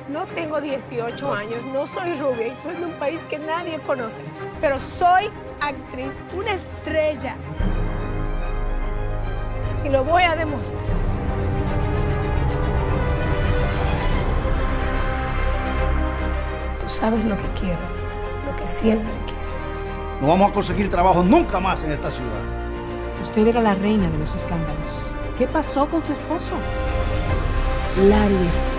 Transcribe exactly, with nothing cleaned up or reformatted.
No tengo dieciocho años, no soy rubia y soy de un país que nadie conoce. Pero soy actriz, una estrella. Y lo voy a demostrar. Tú sabes lo que quiero, lo que siempre quise. No vamos a conseguir trabajo nunca más en esta ciudad. Usted era la reina de los escándalos. ¿Qué pasó con su esposo? Larry